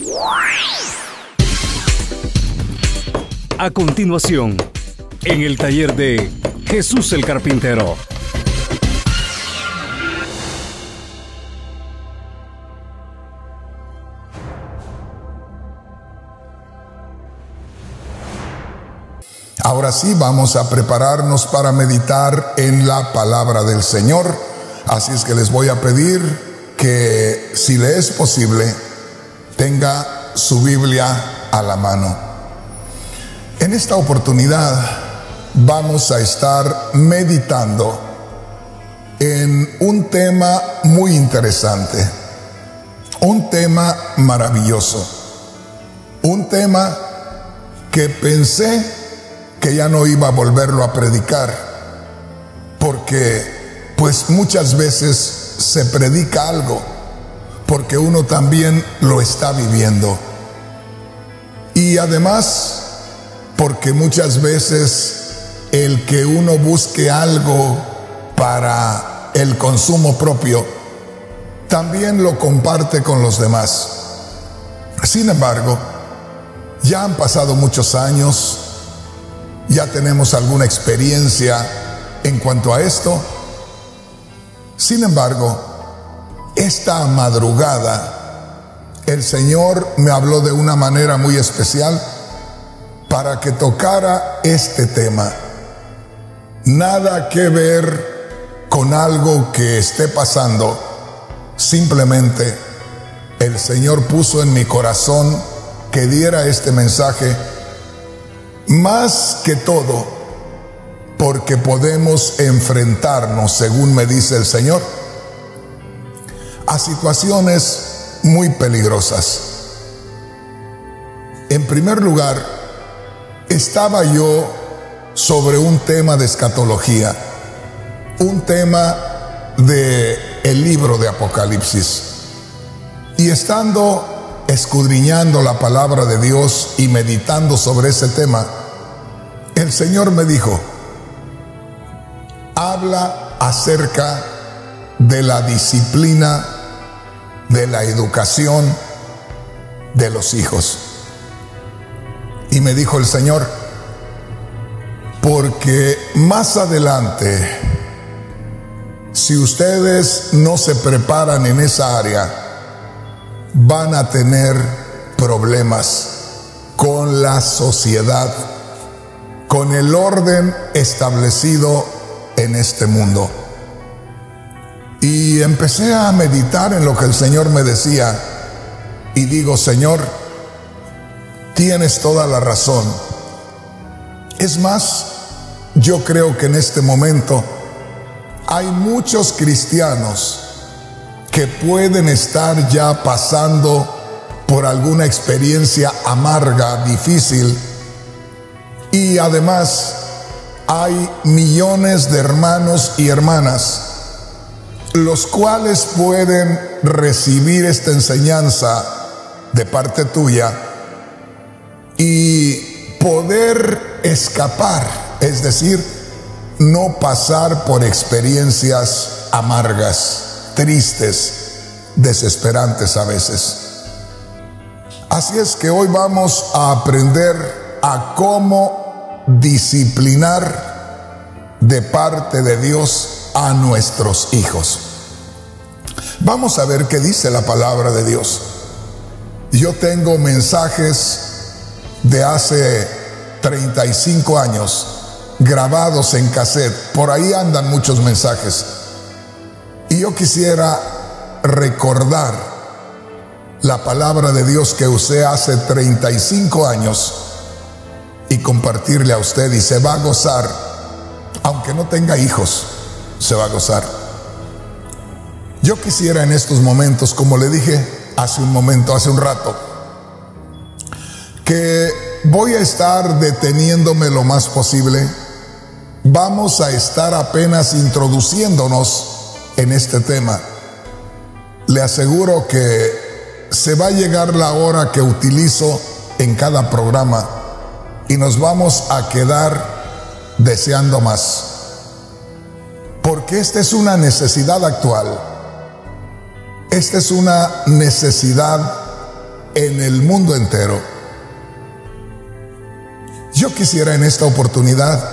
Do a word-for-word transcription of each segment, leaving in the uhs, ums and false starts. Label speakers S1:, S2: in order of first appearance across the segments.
S1: A continuación, en el taller de Jesús el Carpintero.
S2: Ahora sí, vamos a prepararnos para meditar en la palabra del Señor. Así es que les voy a pedir que, si le es posible, tenga su Biblia a la mano. En esta oportunidad vamos a estar meditando en un tema muy interesante, un tema maravilloso, un tema que pensé que ya no iba a volverlo a predicar, porque pues muchas veces se predica algo porque uno también lo está viviendo, y además porque muchas veces el que uno busque algo para el consumo propio también lo comparte con los demás. Sin embargo, ya han pasado muchos años, ya tenemos alguna experiencia en cuanto a esto. Sin embargo, esta madrugada el Señor me habló de una manera muy especial para que tocara este tema. Nada que ver con algo que esté pasando. Simplemente el Señor puso en mi corazón que diera este mensaje, más que todo porque podemos enfrentarnos, según me dice el Señor, a situaciones muy peligrosas. En primer lugar, estaba yo sobre un tema de escatología, un tema de el libro de Apocalipsis, y estando escudriñando la palabra de Dios y meditando sobre ese tema, el Señor me dijo: habla acerca de la disciplina, de la educación de los hijos. Y me dijo el Señor, porque más adelante, si ustedes no se preparan en esa área, van a tener problemas con la sociedad, con el orden establecido en este mundo. Y empecé a meditar en lo que el Señor me decía, y digo: Señor, tienes toda la razón. Es más, yo creo que en este momento hay muchos cristianos que pueden estar ya pasando por alguna experiencia amarga, difícil, y además hay millones de hermanos y hermanas los cuales pueden recibir esta enseñanza de parte tuya y poder escapar, es decir, no pasar por experiencias amargas, tristes, desesperantes a veces. Así es que hoy vamos a aprender a cómo disciplinar de parte de Dios a nuestros hijos. Vamos a ver qué dice la palabra de Dios. Yo tengo mensajes de hace treinta y cinco años grabados en cassette. Por ahí andan muchos mensajes. Y yo quisiera recordar la palabra de Dios que usé hace treinta y cinco años y compartirle a usted, y se va a gozar. Aunque no tenga hijos, se va a gozar. Yo quisiera en estos momentos, como le dije hace un momento, hace un rato, que voy a estar deteniéndome lo más posible. Vamos a estar apenas introduciéndonos en este tema. Le aseguro que se va a llegar la hora que utilizo en cada programa y nos vamos a quedar deseando más, porque esta es una necesidad actual. Esta es una necesidad en el mundo entero. Yo quisiera en esta oportunidad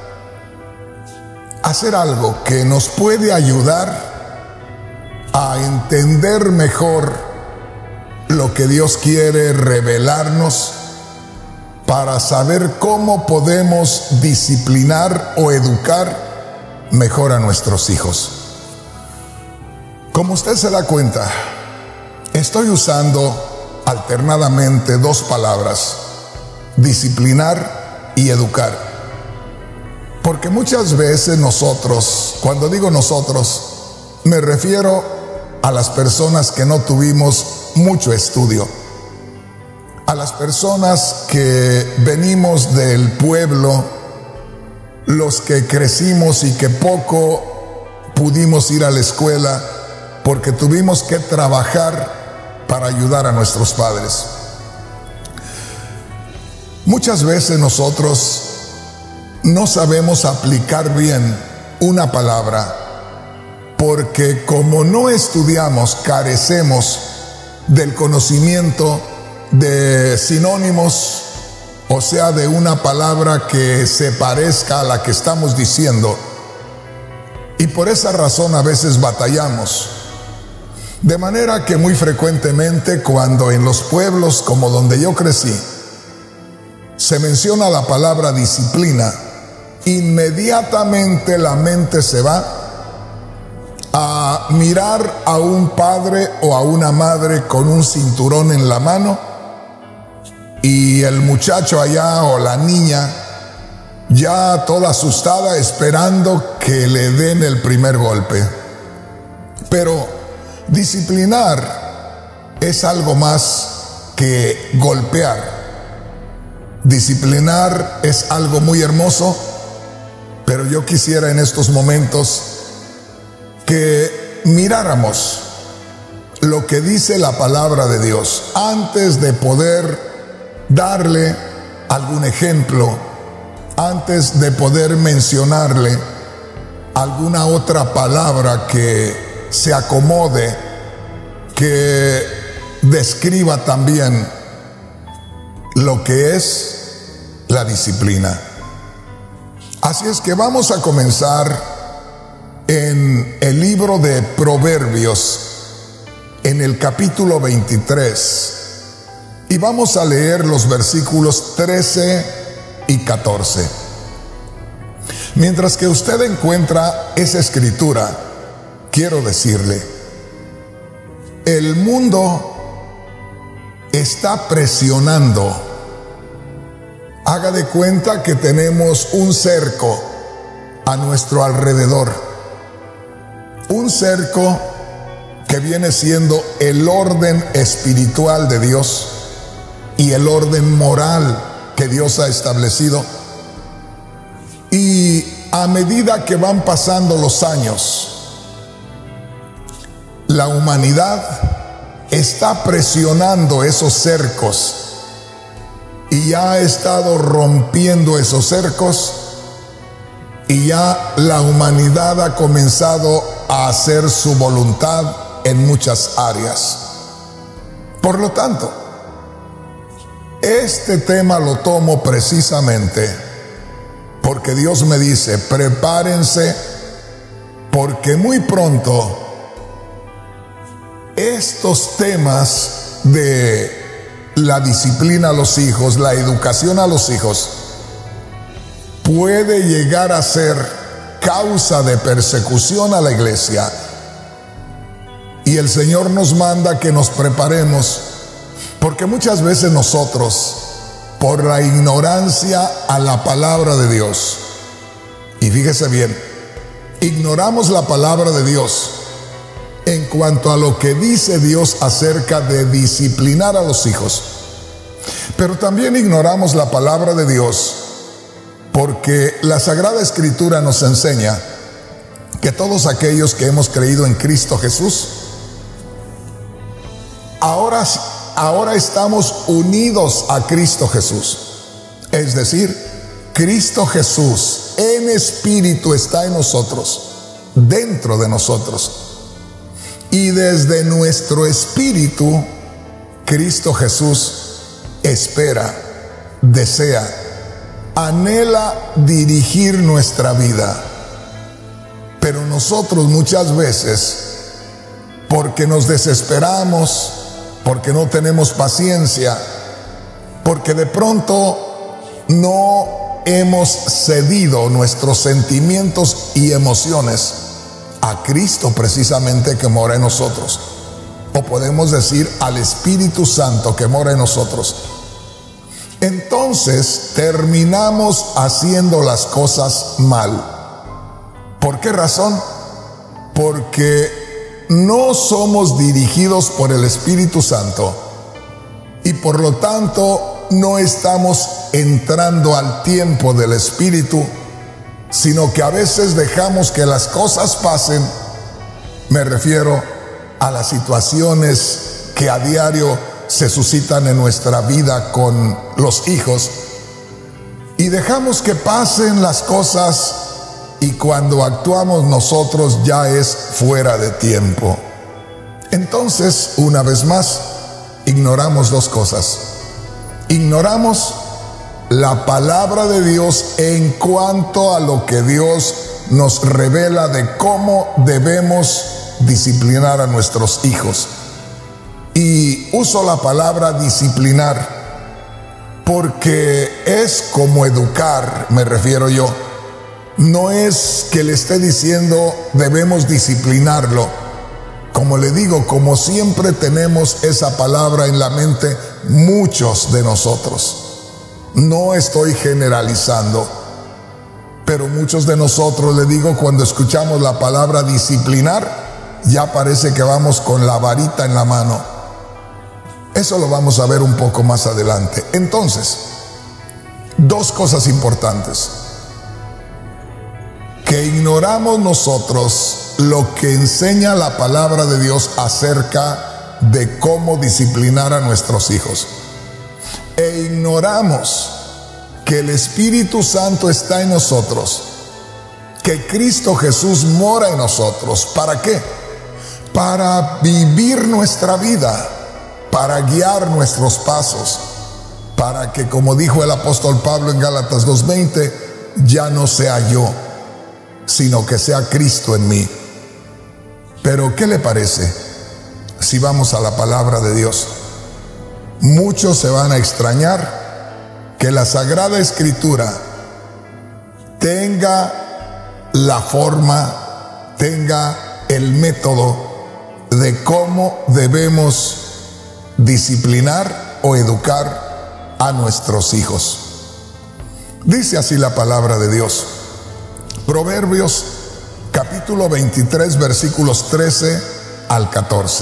S2: hacer algo que nos puede ayudar a entender mejor lo que Dios quiere revelarnos para saber cómo podemos disciplinar o educar mejor a nuestros hijos. Como usted se da cuenta, estoy usando alternadamente dos palabras: disciplinar y educar. Porque muchas veces nosotros, cuando digo nosotros, me refiero a las personas que no tuvimos mucho estudio, a las personas que venimos del pueblo, los que crecimos y que poco pudimos ir a la escuela porque tuvimos que trabajar para ayudar a nuestros padres. Muchas veces nosotros no sabemos aplicar bien una palabra porque como no estudiamos, carecemos del conocimiento de sinónimos, o sea, de una palabra que se parezca a la que estamos diciendo, y por esa razón a veces batallamos. De manera que muy frecuentemente cuando en los pueblos como donde yo crecí se menciona la palabra disciplina, inmediatamente la mente se va a mirar a un padre o a una madre con un cinturón en la mano y el muchacho allá o la niña ya toda asustada esperando que le den el primer golpe. Pero disciplinar es algo más que golpear. Disciplinar es algo muy hermoso, pero yo quisiera en estos momentos que miráramos lo que dice la palabra de Dios antes de poder darle algún ejemplo, antes de poder mencionarle alguna otra palabra que se acomode, que describa también lo que es la disciplina. Así es que vamos a comenzar en el libro de Proverbios, en el capítulo veintitrés, y vamos a leer los versículos trece y catorce. Mientras que usted encuentra esa escritura, quiero decirle, el mundo está presionando. Haga de cuenta que tenemos un cerco a nuestro alrededor. Un cerco que viene siendo el orden espiritual de Dios y el orden moral que Dios ha establecido. Y a medida que van pasando los años, la humanidad está presionando esos cercos y ya ha estado rompiendo esos cercos, y ya la humanidad ha comenzado a hacer su voluntad en muchas áreas. Por lo tanto, este tema lo tomo precisamente porque Dios me dice, prepárense, porque muy pronto estos temas de la disciplina a los hijos, la educación a los hijos, puede llegar a ser causa de persecución a la iglesia. Y el Señor nos manda que nos preparemos, porque muchas veces nosotros, por la ignorancia a la palabra de Dios, y fíjese bien, ignoramos la palabra de Dios en cuanto a lo que dice Dios acerca de disciplinar a los hijos, pero también ignoramos la palabra de Dios porque la Sagrada Escritura nos enseña que todos aquellos que hemos creído en Cristo Jesús, ahora, ahora estamos unidos a Cristo Jesús. Es decir, Cristo Jesús en espíritu está en nosotros, dentro de nosotros. Y desde nuestro espíritu Cristo Jesús espera, desea, anhela dirigir nuestra vida. Pero nosotros muchas veces, porque nos desesperamos, porque no tenemos paciencia, porque de pronto no hemos cedido nuestros sentimientos y emociones a Cristo precisamente que mora en nosotros, o podemos decir al Espíritu Santo que mora en nosotros, entonces terminamos haciendo las cosas mal. ¿Por qué razón? Porque no somos dirigidos por el Espíritu Santo y por lo tanto no estamos entrando al tiempo del Espíritu, sino que a veces dejamos que las cosas pasen. Me refiero a las situaciones que a diario se suscitan en nuestra vida con los hijos, y dejamos que pasen las cosas, y cuando actuamos nosotros ya es fuera de tiempo. Entonces, una vez más, ignoramos dos cosas. Ignoramos la palabra de Dios en cuanto a lo que Dios nos revela de cómo debemos disciplinar a nuestros hijos. Y uso la palabra disciplinar porque es como educar, me refiero yo. No es que le esté diciendo debemos disciplinarlo. Como le digo, como siempre tenemos esa palabra en la mente muchos de nosotros. No estoy generalizando, pero muchos de nosotros, le digo, cuando escuchamos la palabra disciplinar, ya parece que vamos con la varita en la mano. Eso lo vamos a ver un poco más adelante. Entonces, dos cosas importantes. Que ignoramos nosotros lo que enseña la palabra de Dios acerca de cómo disciplinar a nuestros hijos. E ignoramos que el Espíritu Santo está en nosotros, que Cristo Jesús mora en nosotros. ¿Para qué? Para vivir nuestra vida, para guiar nuestros pasos, para que, como dijo el apóstol Pablo en Gálatas dos veinte, ya no sea yo, sino que sea Cristo en mí. Pero ¿qué le parece si vamos a la palabra de Dios? Muchos se van a extrañar que la Sagrada Escritura tenga la forma, tenga el método de cómo debemos disciplinar o educar a nuestros hijos. Dice así la palabra de Dios. Proverbios capítulo veintitrés, versículos trece al catorce.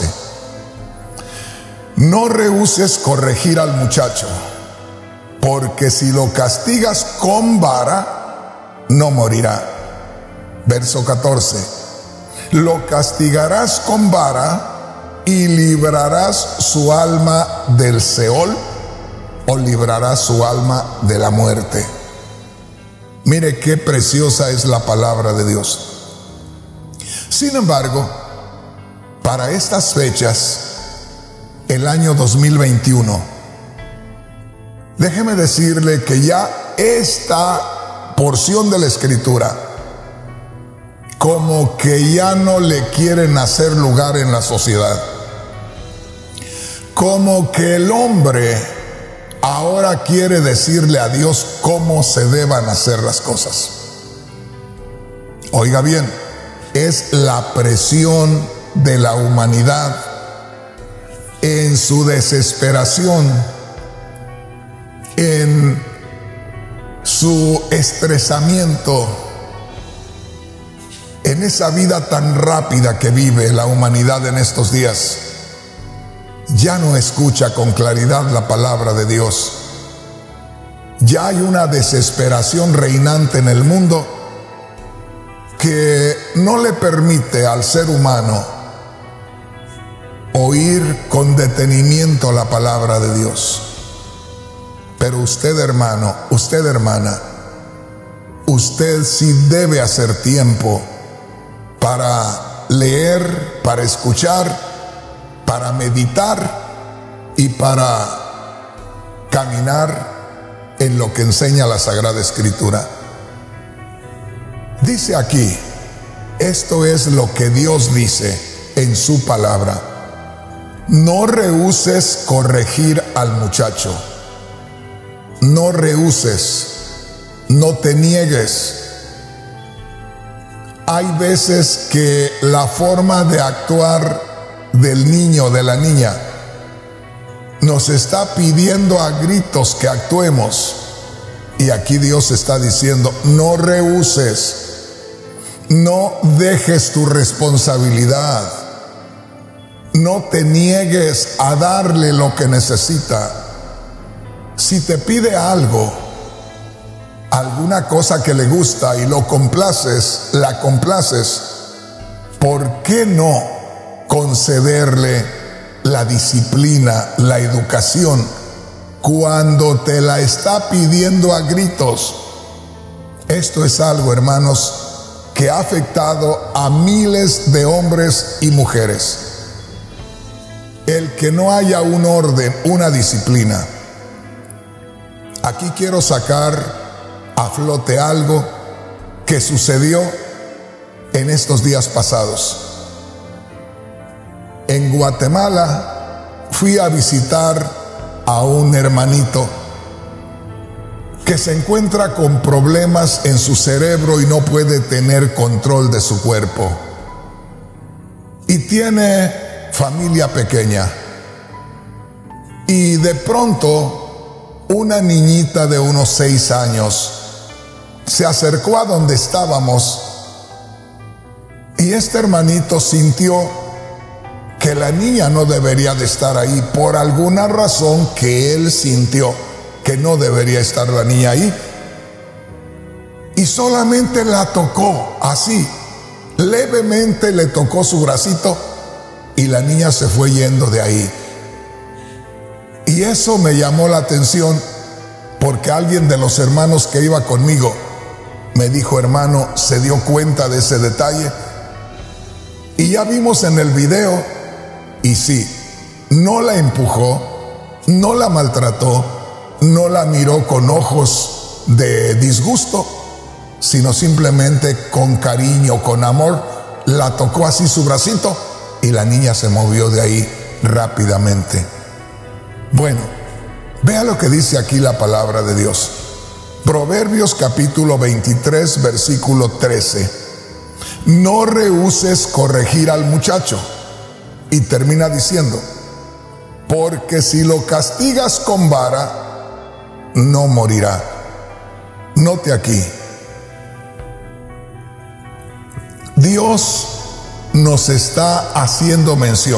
S2: No rehúses corregir al muchacho, porque si lo castigas con vara, no morirá. Verso catorce. Lo castigarás con vara y librarás su alma del Seol, o librarás su alma de la muerte. Mire qué preciosa es la palabra de Dios. Sin embargo, para estas fechas, el año dos mil veintiuno, déjeme decirle que ya esta porción de la Escritura como que ya no le quieren hacer lugar en la sociedad. Como que el hombre ahora quiere decirle a Dios cómo se deban hacer las cosas. Oiga bien, es la presión de la humanidad en su desesperación, en su estresamiento, en esa vida tan rápida que vive la humanidad en estos días. Ya no escucha con claridad la palabra de Dios. Ya hay una desesperación reinante en el mundo que no le permite al ser humano oír con detenimiento la palabra de Dios. Pero usted, hermano, usted, hermana, usted sí debe hacer tiempo para leer, para escuchar, para meditar y para caminar en lo que enseña la Sagrada Escritura. Dice aquí, esto es lo que Dios dice en su palabra: no rehúses corregir al muchacho, no rehúses, no te niegues. Hay veces que la forma de actuar del niño o de la niña nos está pidiendo a gritos que actuemos, y aquí Dios está diciendo: no rehúses, no dejes tu responsabilidad, no te niegues a darle lo que necesita. Si te pide algo, alguna cosa que le gusta y lo complaces, la complaces, ¿por qué no concederle la disciplina, la educación, cuando te la está pidiendo a gritos? Esto es algo, hermanos, que ha afectado a miles de hombres y mujeres. El que no haya un orden, una disciplina. Aquí quiero sacar a flote algo que sucedió en estos días pasados. En Guatemala fui a visitar a un hermanito que se encuentra con problemas en su cerebro y no puede tener control de su cuerpo. Y tiene familia pequeña. Y de pronto, una niñita de unos seis años se acercó a donde estábamos, y este hermanito sintió que la niña no debería de estar ahí por alguna razón que él sintió que no debería estar la niña ahí, y solamente la tocó así, levemente le tocó su bracito, y la niña se fue yendo de ahí. Y eso me llamó la atención, porque alguien de los hermanos que iba conmigo me dijo: hermano, ¿se dio cuenta de ese detalle? Y ya vimos en el video, y sí, no la empujó, no la maltrató, no la miró con ojos de disgusto, sino simplemente con cariño, con amor, la tocó así su bracito, y la niña se movió de ahí rápidamente. Bueno, vea lo que dice aquí la palabra de Dios. Proverbios capítulo veintitrés, versículo trece. No rehúses corregir al muchacho. Y termina diciendo: porque si lo castigas con vara, no morirá. Note aquí, Dios nos está haciendo mención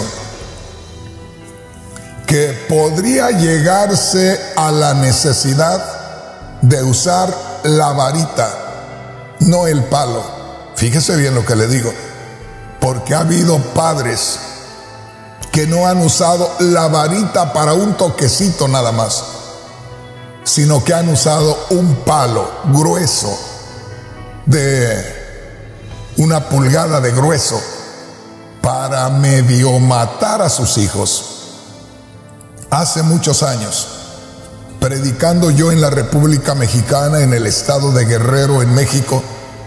S2: que podría llegarse a la necesidad de usar la varita, no el palo. Fíjese bien lo que le digo, porque ha habido padres que no han usado la varita para un toquecito nada más, sino que han usado un palo grueso de una pulgada de grueso para medio matar a sus hijos. Hace muchos años, predicando yo en la República Mexicana, en el estado de Guerrero, en México,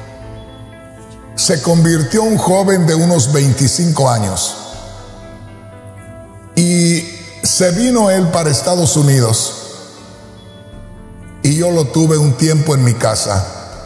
S2: se convirtió un joven de unos veinticinco años y se vino él para Estados Unidos, y yo lo tuve un tiempo en mi casa.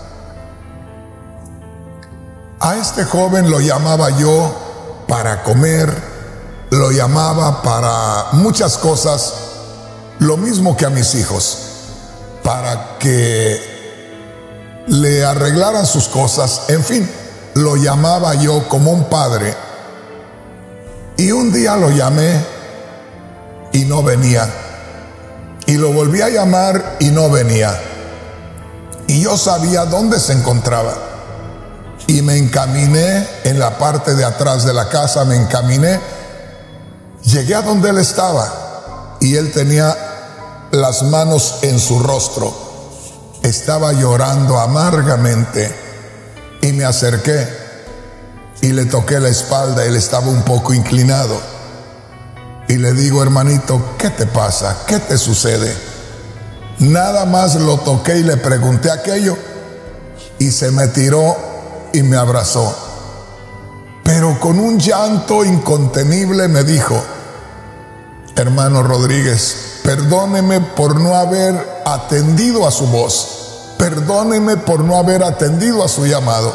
S2: A este joven lo llamaba yo para comer, lo llamaba para muchas cosas, lo mismo que a mis hijos, para que le arreglaran sus cosas, en fin, lo llamaba yo como un padre. Y un día lo llamé y no venía, y lo volví a llamar y no venía, y yo sabía dónde se encontraba, y me encaminé en la parte de atrás de la casa, me encaminé, llegué a donde él estaba, y él tenía las manos en su rostro, estaba llorando amargamente, y me acerqué y le toqué la espalda. Él estaba un poco inclinado, Y le digo, hermanito, ¿qué te pasa? ¿Qué te sucede? Nada más lo toqué y le pregunté aquello y se me tiró y me abrazó. Pero con un llanto incontenible me dijo, hermano Rodríguez, perdóneme por no haber atendido a su voz, perdóneme por no haber atendido a su llamado,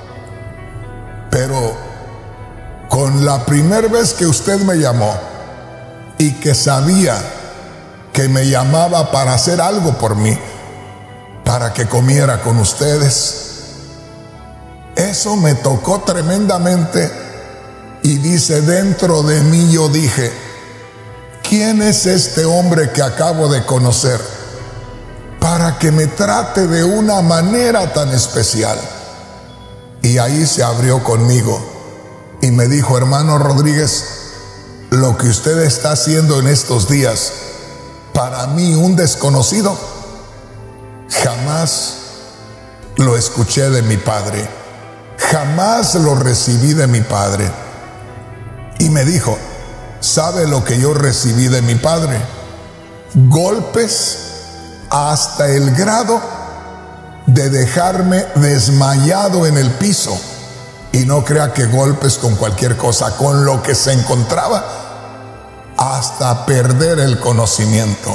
S2: pero con la primera vez que usted me llamó y que sabía que me llamaba para hacer algo por mí, para que comiera con ustedes, eso me tocó tremendamente. Y dice, dentro de mí yo dije, ¿quién es este hombre que acabo de conocer para que me trate de una manera tan especial? Y ahí se abrió conmigo y me dijo, hermano Rodríguez, lo que usted está haciendo en estos días, para mí un desconocido, jamás lo escuché de mi padre, jamás lo recibí de mi padre. Y me dijo, ¿sabe lo que yo recibí de mi padre? Golpes hasta el grado de dejarme desmayado en el piso. Y no crea que golpes con cualquier cosa, con lo que se encontraba, hasta perder el conocimiento.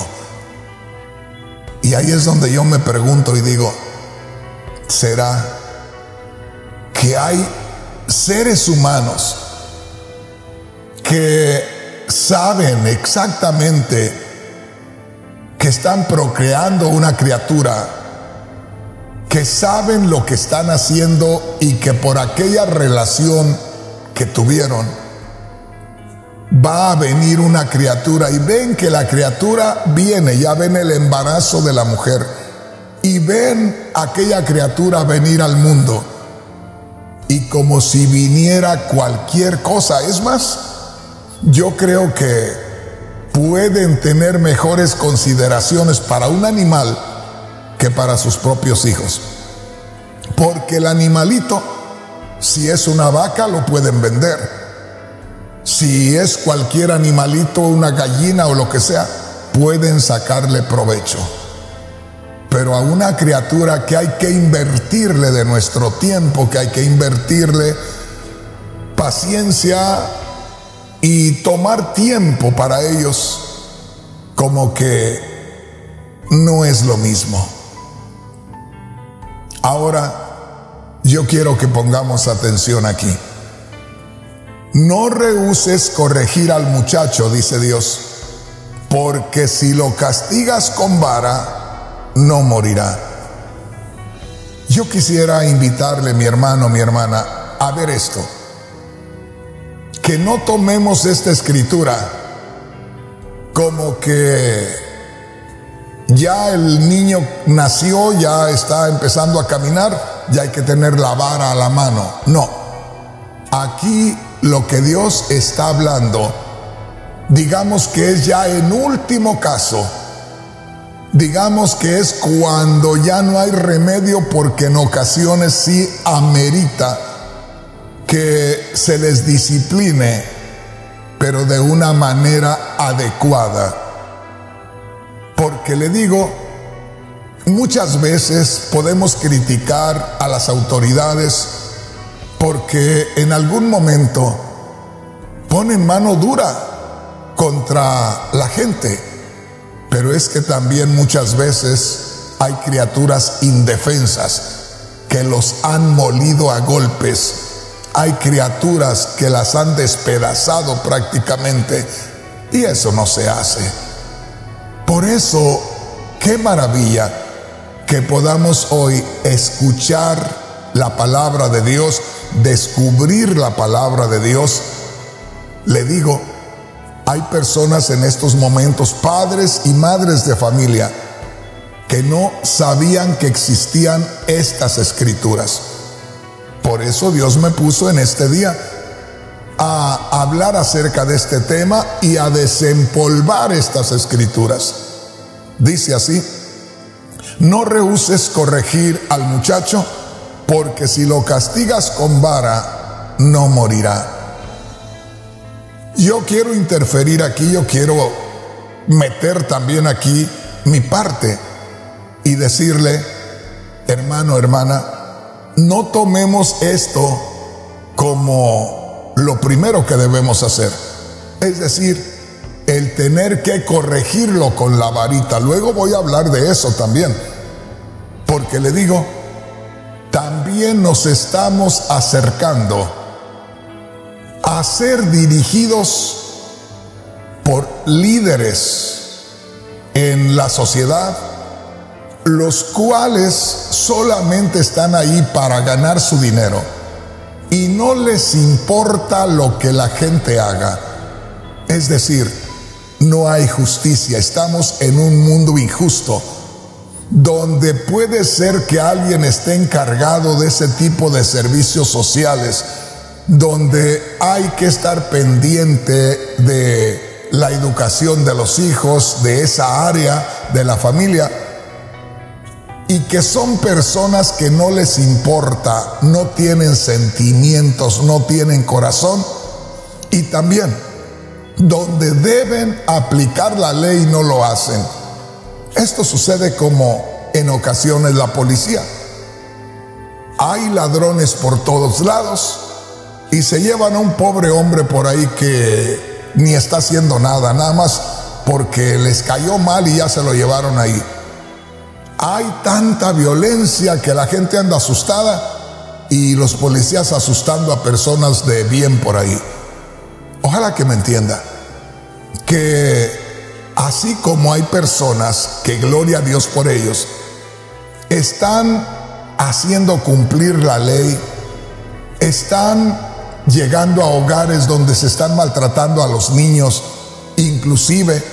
S2: Y ahí es donde yo me pregunto y digo, ¿será que hay seres humanos que saben exactamente que están procreando una criatura, que saben lo que están haciendo y que por aquella relación que tuvieron va a venir una criatura y ven que la criatura viene, ya ven el embarazo de la mujer y ven aquella criatura venir al mundo y como si viniera cualquier cosa? Es más, yo creo que pueden tener mejores consideraciones para un animal que para sus propios hijos, porque el animalito, si es una vaca, lo pueden vender, si es cualquier animalito, una gallina o lo que sea, pueden sacarle provecho. Pero a una criatura que hay que invertirle de nuestro tiempo, que hay que invertirle paciencia y tomar tiempo para ellos, como que no es lo mismo. Ahora, yo quiero que pongamos atención aquí. No rehúses corregir al muchacho, dice Dios, porque si lo castigas con vara, no morirá. Yo quisiera invitarle, mi hermano, mi hermana, a ver esto. Que no tomemos esta escritura como que ya el niño nació, ya está empezando a caminar, ya hay que tener la vara a la mano. No. Aquí lo que Dios está hablando, digamos que es ya en último caso, digamos que es cuando ya no hay remedio, porque en ocasiones sí amerita que se les discipline, pero de una manera adecuada. Porque le digo, muchas veces podemos criticar a las autoridades porque en algún momento ponen mano dura contra la gente, pero es que también muchas veces hay criaturas indefensas que los han molido a golpes, hay criaturas que las han despedazado prácticamente, y eso no se hace. Por eso, qué maravilla que podamos hoy escuchar la palabra de Dios, descubrir la palabra de Dios. Le digo, hay personas en estos momentos, padres y madres de familia, que no sabían que existían estas escrituras. Por eso Dios me puso en este día a hablar acerca de este tema y a desempolvar estas escrituras. Dice así: no rehuses corregir al muchacho, porque si lo castigas con vara, no morirá. Yo quiero interferir aquí, yo quiero meter también aquí mi parte y decirle, hermano, hermana, no tomemos esto como lo primero que debemos hacer. Es decir, el tener que corregirlo con la varita. Luego voy a hablar de eso también, porque le digo, también nos estamos acercando a ser dirigidos por líderes en la sociedad, los cuales solamente están ahí para ganar su dinero y no les importa lo que la gente haga. Es decir, no hay justicia. Estamos en un mundo injusto, donde puede ser que alguien esté encargado de ese tipo de servicios sociales, donde hay que estar pendiente de la educación de los hijos, de esa área de la familia, y que son personas que no les importa, no tienen sentimientos, no tienen corazón, y también donde deben aplicar la ley no lo hacen. Esto sucede como en ocasiones la policía. Hay ladrones por todos lados y se llevan a un pobre hombre por ahí que ni está haciendo nada, nada más porque les cayó mal y ya se lo llevaron ahí. Hay tanta violencia que la gente anda asustada y los policías asustando a personas de bien por ahí. Ojalá que me entienda que así como hay personas que, gloria a Dios por ellos, están haciendo cumplir la ley, están llegando a hogares donde se están maltratando a los niños, inclusive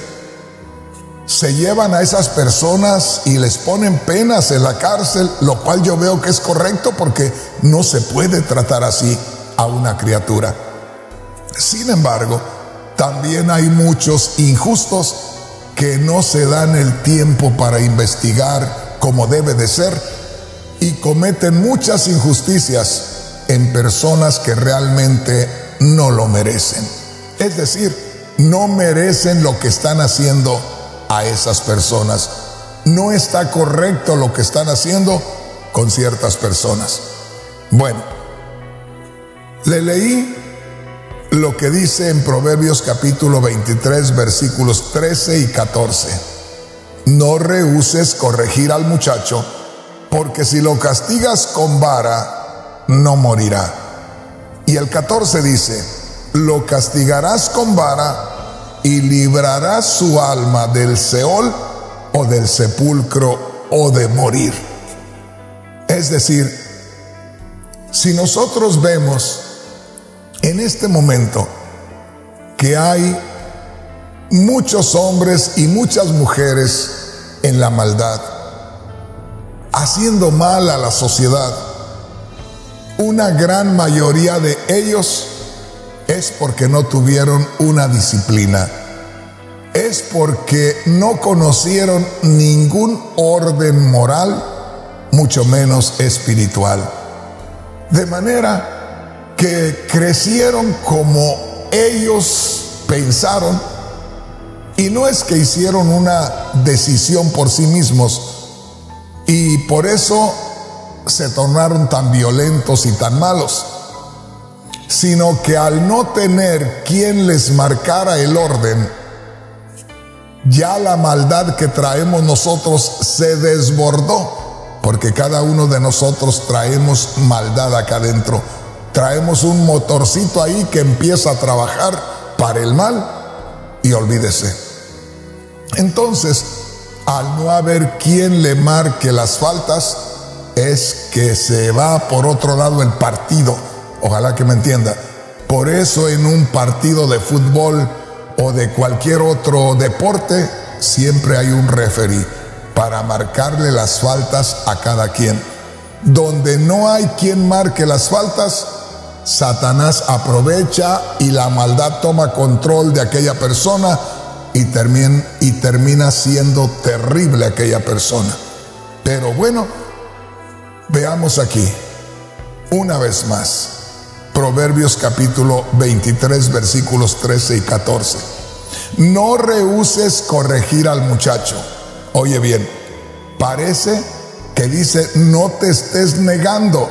S2: se llevan a esas personas y les ponen penas en la cárcel, lo cual yo veo que es correcto porque no se puede tratar así a una criatura. Sin embargo, también hay muchos injustos que no se dan el tiempo para investigar como debe de ser y cometen muchas injusticias en personas que realmente no lo merecen. Es decir, no merecen lo que están haciendo a esas personas. No está correcto lo que están haciendo con ciertas personas. Bueno, le leí lo que dice en Proverbios capítulo veintitrés, versículos trece y catorce. No rehúses corregir al muchacho, porque si lo castigas con vara, no morirá. Y el catorce dice, lo castigarás con vara y librarás su alma del Seol o del sepulcro o de morir. Es decir, si nosotros vemos en este momento que hay muchos hombres y muchas mujeres en la maldad, haciendo mal a la sociedad, una gran mayoría de ellos es porque no tuvieron una disciplina, es porque no conocieron ningún orden moral, mucho menos espiritual. De manera que crecieron como ellos pensaron, y no es que hicieron una decisión por sí mismos, y por eso se tornaron tan violentos y tan malos, sino que al no tener quien les marcara el orden, ya la maldad que traemos nosotros se desbordó, porque cada uno de nosotros traemos maldad acá adentro. Traemos un motorcito ahí que empieza a trabajar para el mal y olvídese. Entonces, al no haber quien le marque las faltas, es que se va por otro lado el partido. Ojalá que me entienda. Por eso en un partido de fútbol o de cualquier otro deporte, siempre hay un referee para marcarle las faltas a cada quien. Donde no hay quien marque las faltas, Satanás aprovecha y la maldad toma control de aquella persona y termina, y termina siendo terrible aquella persona. Pero bueno, veamos aquí una vez más Proverbios capítulo veintitrés, versículos trece y catorce. No rehuses corregir al muchacho. Oye bien, parece que dice no te estés negando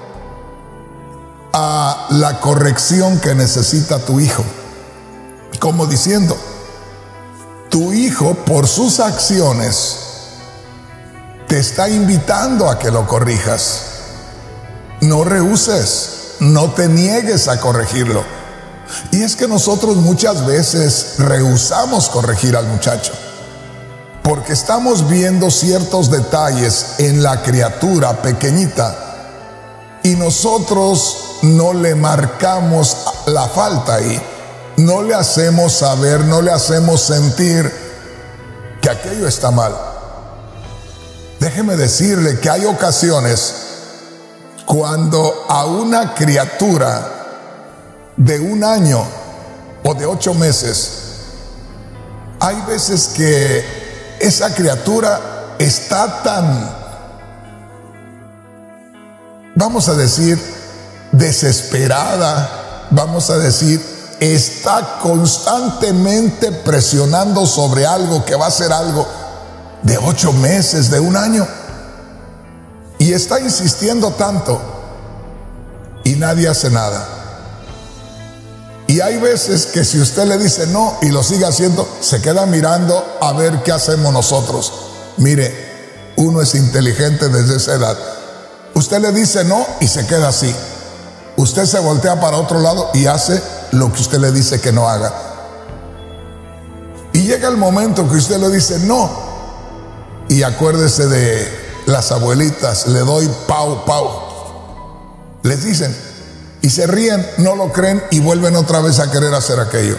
S2: a la corrección que necesita tu hijo. Como diciendo, tu hijo por sus acciones te está invitando a que lo corrijas. No rehuses, no te niegues a corregirlo. Y es que nosotros muchas veces rehusamos corregir al muchacho, porque estamos viendo ciertos detalles en la criatura pequeñita y nosotros no le marcamos la falta ahí, no le hacemos saber, no le hacemos sentir que aquello está mal. Déjeme decirle que hay ocasiones cuando a una criatura de un año o de ocho meses, hay veces que esa criatura está tan, vamos a decir, desesperada, vamos a decir, está constantemente presionando sobre algo que va a ser algo de ocho meses, de un año, y está insistiendo tanto y nadie hace nada. Y hay veces que si usted le dice no y lo sigue haciendo, se queda mirando a ver qué hacemos nosotros. Mire, uno es inteligente desde esa edad. Usted le dice no y se queda así. Usted se voltea para otro lado y hace lo que usted le dice que no haga. Y llega el momento que usted le dice no. Y acuérdese de las abuelitas, le doy pau, pau. Les dicen, y se ríen, no lo creen y vuelven otra vez a querer hacer aquello.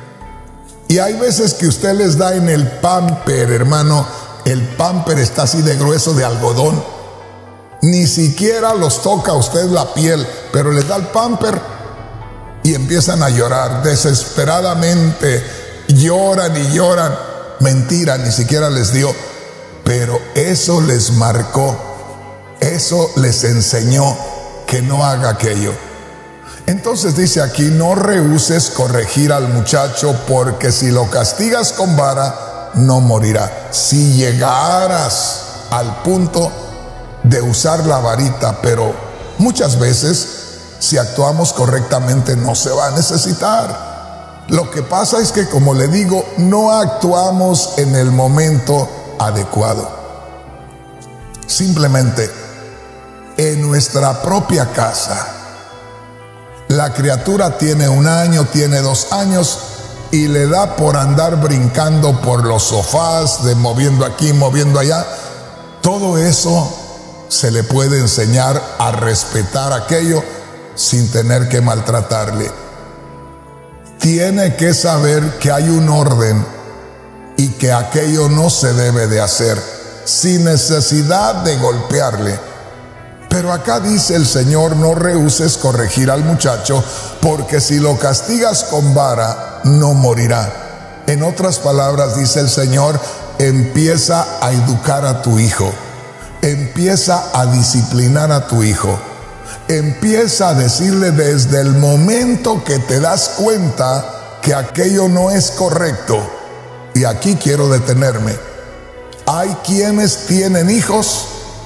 S2: Y hay veces que usted les da en el pamper, hermano, el pamper está así de grueso de algodón. Ni siquiera los toca a usted la piel, pero les da el pamper y empiezan a llorar desesperadamente. Lloran y lloran. Mentira, ni siquiera les dio. Pero eso les marcó, eso les enseñó que no haga aquello. Entonces dice aquí, no rehuses corregir al muchacho, porque si lo castigas con vara, no morirá. Si llegaras al punto de usar la varita, pero muchas veces, si actuamos correctamente, no se va a necesitar. Lo que pasa es que, como le digo, no actuamos en el momento adecuado. Simplemente, en nuestra propia casa, la criatura tiene un año, tiene dos años y le da por andar brincando por los sofás, de moviendo aquí, moviendo allá. Todo eso se le puede enseñar a respetar aquello sin tener que maltratarle. Tiene que saber que hay un orden y que aquello no se debe de hacer sin necesidad de golpearle. Pero acá dice el Señor, no rehuses corregir al muchacho, porque si lo castigas con vara, no morirá. En otras palabras, dice el Señor, empieza a educar a tu hijo, empieza a disciplinar a tu hijo, empieza a decirle desde el momento que te das cuenta que aquello no es correcto. Y aquí quiero detenerme. Hay quienes tienen hijos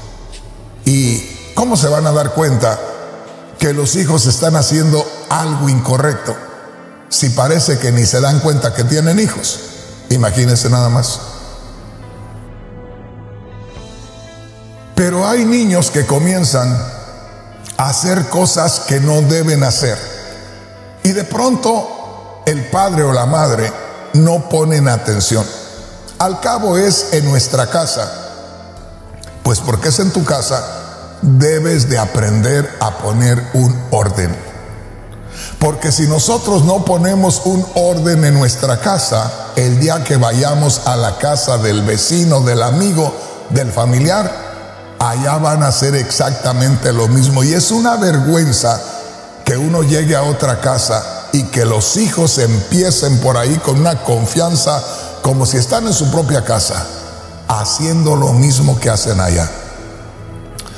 S2: y ¿cómo se van a dar cuenta que los hijos están haciendo algo incorrecto si parece que ni se dan cuenta que tienen hijos? Imagínense nada más. Pero hay niños que comienzan a hacer cosas que no deben hacer y de pronto el padre o la madre no ponen atención. Al cabo es en nuestra casa. Pues porque es en tu casa, debes de aprender a poner un orden. Porque si nosotros no ponemos un orden en nuestra casa, el día que vayamos a la casa del vecino, del amigo, del familiar, allá van a hacer exactamente lo mismo. Y es una vergüenza que uno llegue a otra casa y que los hijos empiecen por ahí con una confianza como si están en su propia casa, haciendo lo mismo que hacen allá.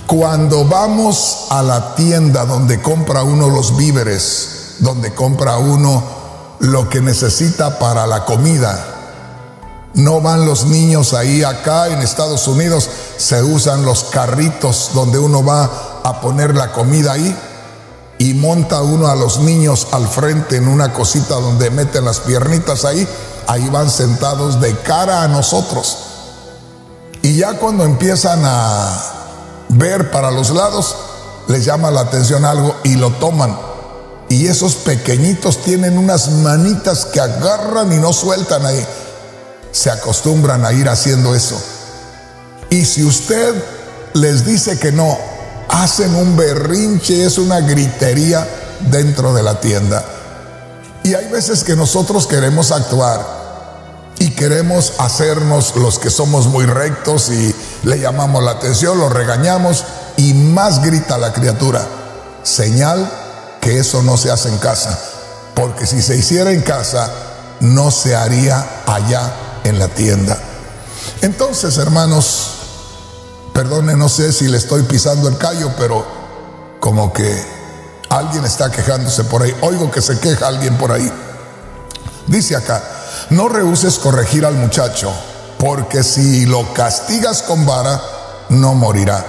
S2: Cuando vamos a la tienda donde compra uno los víveres, donde compra uno lo que necesita para la comida, no van los niños ahí. Acá en Estados Unidos se usan los carritos donde uno va a poner la comida ahí, y monta uno a los niños al frente en una cosita donde meten las piernitas ahí. Ahí van sentados de cara a nosotros, y ya cuando empiezan a ver para los lados, les llama la atención algo y lo toman. Y esos pequeñitos tienen unas manitas que agarran y no sueltan ahí. Se acostumbran a ir haciendo eso. Y si usted les dice que no, hacen un berrinche, es una gritería dentro de la tienda. Y hay veces que nosotros queremos actuar y queremos hacernos los que somos muy rectos, y le llamamos la atención, lo regañamos, y más grita la criatura. Señal que eso no se hace en casa, porque si se hiciera en casa, no se haría allá en la tienda. Entonces, hermanos, perdone, no sé si le estoy pisando el callo, pero como que alguien está quejándose por ahí. Oigo que se queja alguien por ahí. Dice acá: no rehuses corregir al muchacho, porque si lo castigas con vara, no morirá.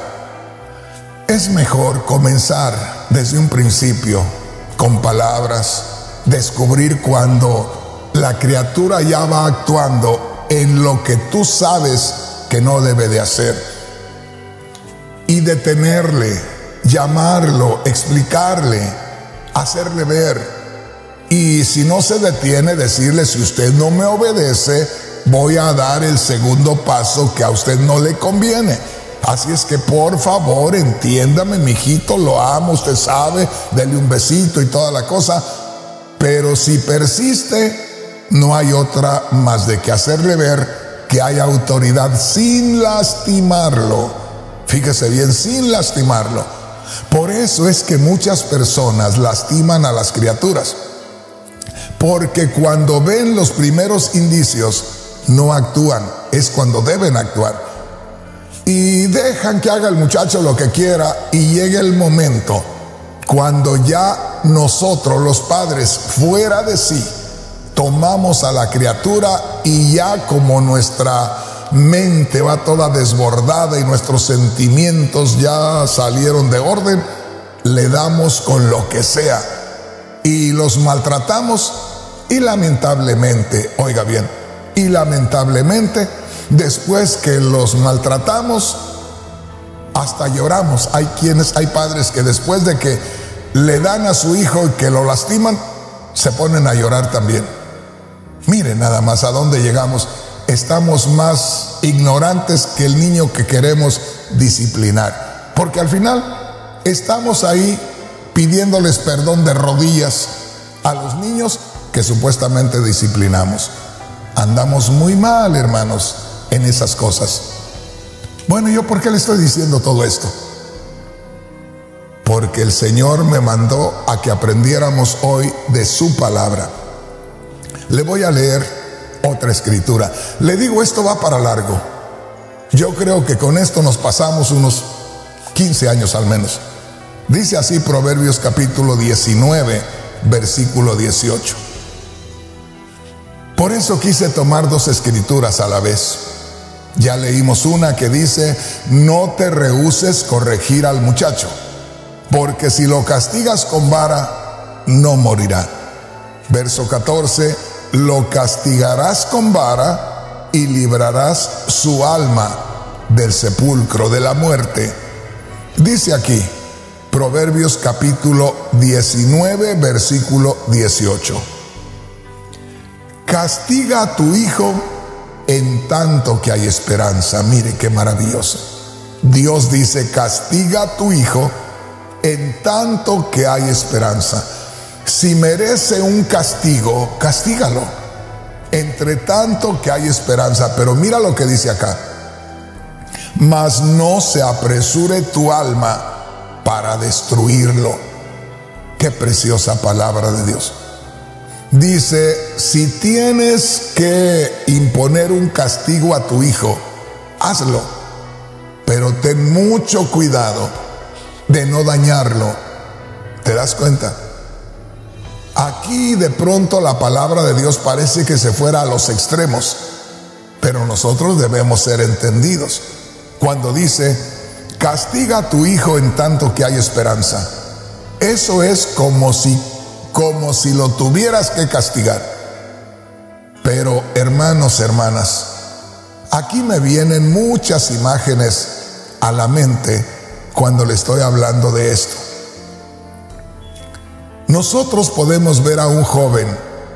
S2: Es mejor comenzar desde un principio, con palabras, descubrir cuando la criatura ya va actuando en lo que tú sabes que no debe de hacer, y detenerle, llamarlo, explicarle, hacerle ver. Y si no se detiene, decirle: si usted no me obedece, voy a dar el segundo paso que a usted no le conviene. Así es que por favor entiéndame, mijito, lo amo, usted sabe, dele un besito y toda la cosa. Pero si persiste, no hay otra más de que hacerle ver que hay autoridad sin lastimarlo. Fíjese bien, sin lastimarlo. Por eso es que muchas personas lastiman a las criaturas, porque cuando ven los primeros indicios no actúan. Es cuando deben actuar, y dejan que haga el muchacho lo que quiera, y llega el momento cuando ya nosotros, los padres, fuera de sí, tomamos a la criatura, y ya como nuestra mente va toda desbordada y nuestros sentimientos ya salieron de orden, le damos con lo que sea y los maltratamos, y lamentablemente, oiga bien, y lamentablemente después que los maltratamos hasta lloramos. Hay quienes, hay padres que después de que le dan a su hijo y que lo lastiman, se ponen a llorar también. Miren nada más a dónde llegamos. Estamos más ignorantes que el niño que queremos disciplinar, porque al final estamos ahí pidiéndoles perdón de rodillas a los niños que supuestamente disciplinamos. Andamos muy mal, hermanos, en esas cosas. Bueno, ¿yo por qué le estoy diciendo todo esto? Porque el Señor me mandó a que aprendiéramos hoy de su palabra. Le voy a leer otra escritura. Le digo, esto va para largo. Yo creo que con esto nos pasamos unos quince años al menos. Dice así Proverbios capítulo diecinueve, versículo dieciocho. Por eso quise tomar dos escrituras a la vez. Ya leímos una que dice: no te rehúses corregir al muchacho, porque si lo castigas con vara, no morirá. Verso catorce: lo castigarás con vara y librarás su alma del sepulcro, de la muerte. Dice aquí Proverbios capítulo diecinueve, versículo dieciocho. Castiga a tu hijo en tanto que hay esperanza. Mire qué maravilloso. Dios dice: castiga a tu hijo en tanto que hay esperanza. Si merece un castigo, castígalo, entre tanto que hay esperanza. Pero mira lo que dice acá: mas no se apresure tu alma para destruirlo. Qué preciosa palabra de Dios. Dice: si tienes que imponer un castigo a tu hijo, hazlo, pero ten mucho cuidado de no dañarlo. ¿Te das cuenta? Aquí de pronto la palabra de Dios parece que se fuera a los extremos, pero nosotros debemos ser entendidos. Cuando dice, castiga a tu hijo en tanto que hay esperanza. Eso es como si, como si lo tuvieras que castigar. Pero hermanos, hermanas, aquí me vienen muchas imágenes a la mente cuando le estoy hablando de esto. Nosotros podemos ver a un joven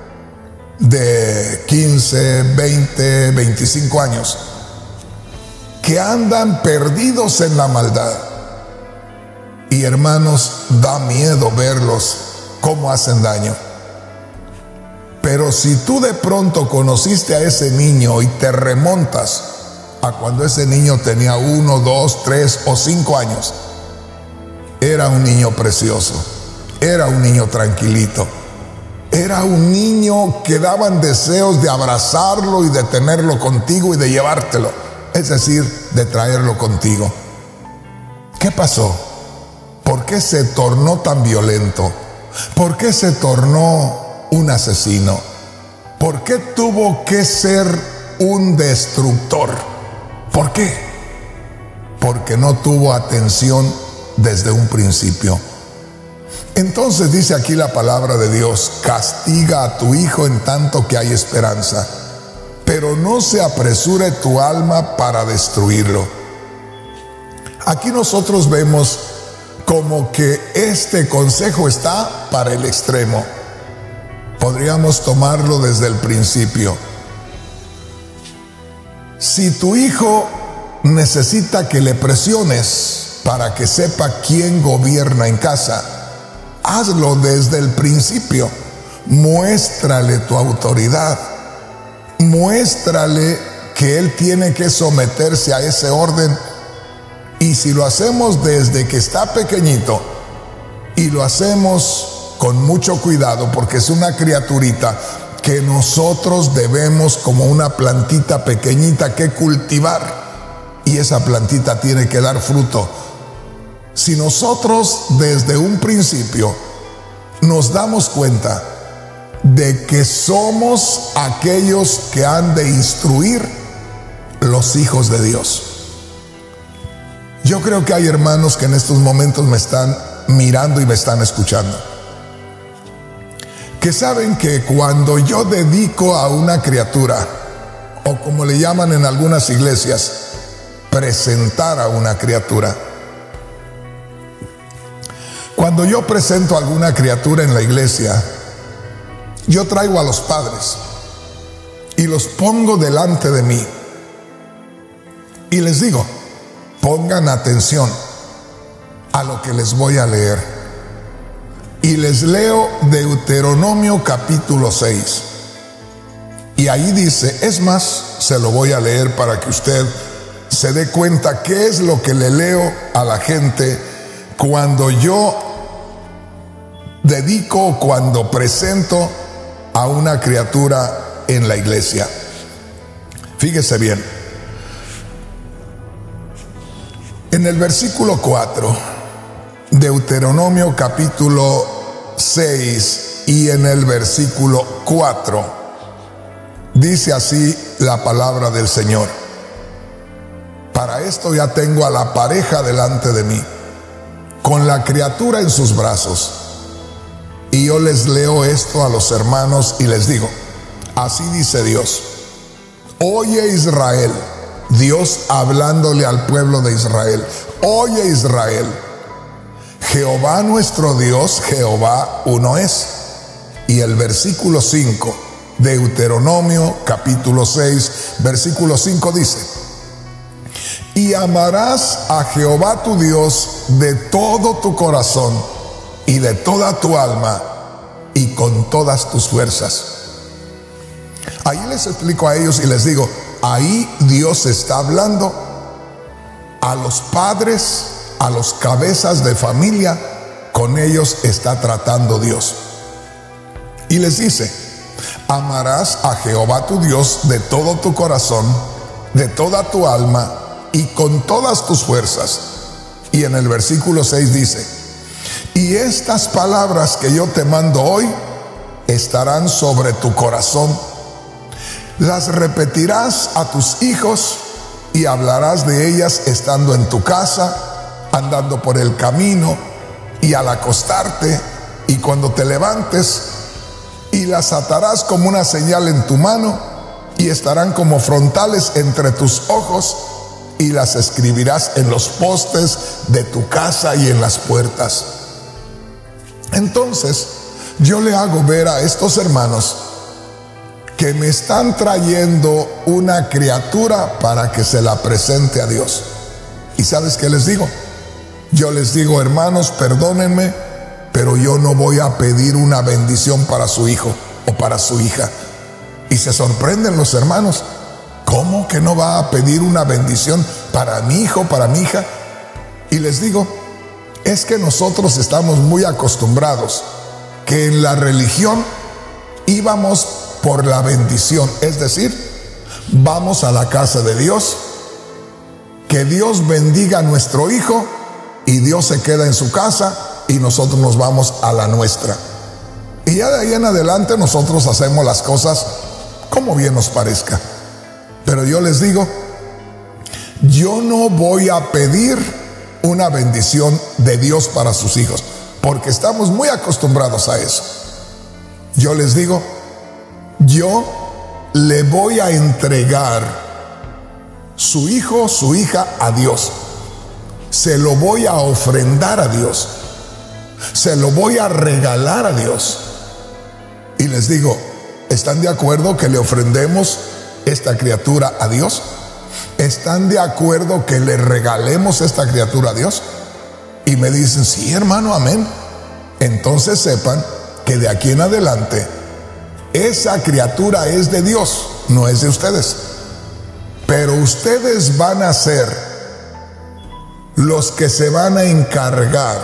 S2: de quince, veinte, veinticinco años que andan perdidos en la maldad. Y hermanos, da miedo verlos cómo hacen daño. Pero si tú de pronto conociste a ese niño y te remontas a cuando ese niño tenía uno, dos, tres o cinco años, era un niño precioso, era un niño tranquilito, era un niño que daban deseos de abrazarlo y de tenerlo contigo y de llevártelo, es decir, de traerlo contigo. ¿Qué pasó? ¿Por qué se tornó tan violento? ¿Por qué se tornó un asesino? ¿Por qué tuvo que ser un destructor? ¿Por qué? Porque no tuvo atención desde un principio. Entonces dice aquí la palabra de Dios, castiga a tu hijo en tanto que hay esperanza, pero no se apresure tu alma para destruirlo. Aquí nosotros vemos como que este consejo está para el extremo. Podríamos tomarlo desde el principio. Si tu hijo necesita que le presiones para que sepa quién gobierna en casa, hazlo desde el principio. Muéstrale tu autoridad. Muéstrale que él tiene que someterse a ese orden. Y si lo hacemos desde que está pequeñito y lo hacemos con mucho cuidado, porque es una criaturita que nosotros debemos, como una plantita pequeñita, que cultivar, y esa plantita tiene que dar fruto. Si nosotros desde un principio nos damos cuenta de que somos aquellos que han de instruir los hijos de Dios. Yo creo que hay hermanos que en estos momentos me están mirando y me están escuchando, que saben que cuando yo dedico a una criatura, o como le llaman en algunas iglesias, presentar a una criatura. Cuando yo presento a alguna criatura en la iglesia, yo traigo a los padres y los pongo delante de mí y les digo, pongan atención a lo que les voy a leer. Y les leo Deuteronomio capítulo seis. Y ahí dice, es más, se lo voy a leer para que usted se dé cuenta qué es lo que le leo a la gente cuando yo dedico, cuando presento a una criatura en la iglesia. Fíjese bien. En el versículo cuatro, Deuteronomio capítulo seis, y en el versículo cuatro, dice así la palabra del Señor. Para esto ya tengo a la pareja delante de mí, con la criatura en sus brazos. Y yo les leo esto a los hermanos y les digo, así dice Dios. Oye Israel, Dios hablándole al pueblo de Israel. Oye Israel, Jehová nuestro Dios, Jehová uno es. Y el versículo cinco, Deuteronomio capítulo seis, versículo cinco dice, y amarás a Jehová tu Dios de todo tu corazón y de toda tu alma y con todas tus fuerzas. Ahí les explico a ellos y les digo, ahí Dios está hablando a los padres, a los cabezas de familia, con ellos está tratando Dios. Y les dice, amarás a Jehová tu Dios de todo tu corazón, de toda tu alma y con todas tus fuerzas. Y en el versículo seis dice: y estas palabras que yo te mando hoy estarán sobre tu corazón. Las repetirás a tus hijos y hablarás de ellas estando en tu casa, andando por el camino y al acostarte y cuando te levantes, y las atarás como una señal en tu mano y estarán como frontales entre tus ojos, y las escribirás en los postes de tu casa y en las puertas. Entonces yo le hago ver a estos hermanos que me están trayendo una criatura para que se la presente a Dios. ¿Y sabes qué les digo? Yo les digo: hermanos, perdónenme, pero yo no voy a pedir una bendición para su hijo o para su hija. Y se sorprenden los hermanos: ¿cómo que no va a pedir una bendición para mi hijo, para mi hija? Y les digo: es que nosotros estamos muy acostumbrados que en la religión íbamos por la bendición, es decir, vamos a la casa de Dios, que Dios bendiga a nuestro hijo y Dios se queda en su casa y nosotros nos vamos a la nuestra. Y ya de ahí en adelante nosotros hacemos las cosas como bien nos parezca. Pero yo les digo, yo no voy a pedir una bendición de Dios para sus hijos, porque estamos muy acostumbrados a eso. Yo les digo, yo le voy a entregar su hijo, su hija a Dios. Se lo voy a ofrendar a Dios. Se lo voy a regalar a Dios. Y les digo, ¿están de acuerdo que le ofrendemos esta criatura a Dios? ¿Están de acuerdo que le regalemos esta criatura a Dios? Y me dicen: sí, hermano, amén. Entonces sepan que de aquí en adelante esa criatura es de Dios, no es de ustedes. Pero ustedes van a ser los que se van a encargar